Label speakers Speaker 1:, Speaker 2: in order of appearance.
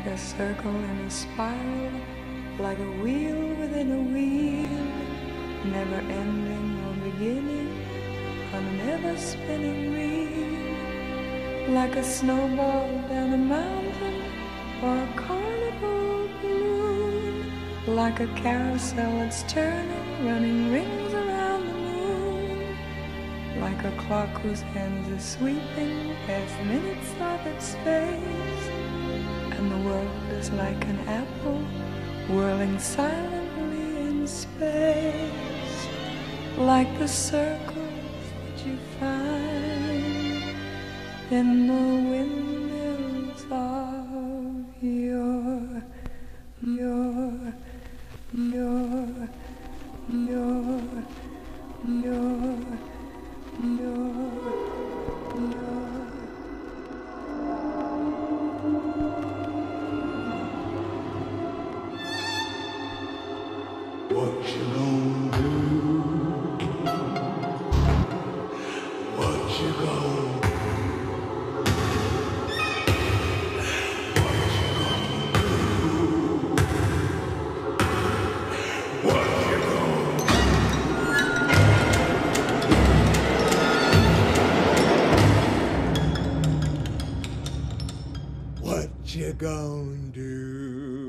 Speaker 1: a circle in a spiral, like a wheel within a wheel, never ending or beginning on an ever-spinning reel, like a snowball down a mountain or a carnival balloon, like a carousel that's turning, running rings around the moon, like a clock whose hands are sweeping past minutes of its space, and the world is like an apple whirling silently in space, like the circles that you find in the windmills of your
Speaker 2: What you gonna do? What you gonna do? What you gonna do? What you gonna do? What you gonna do?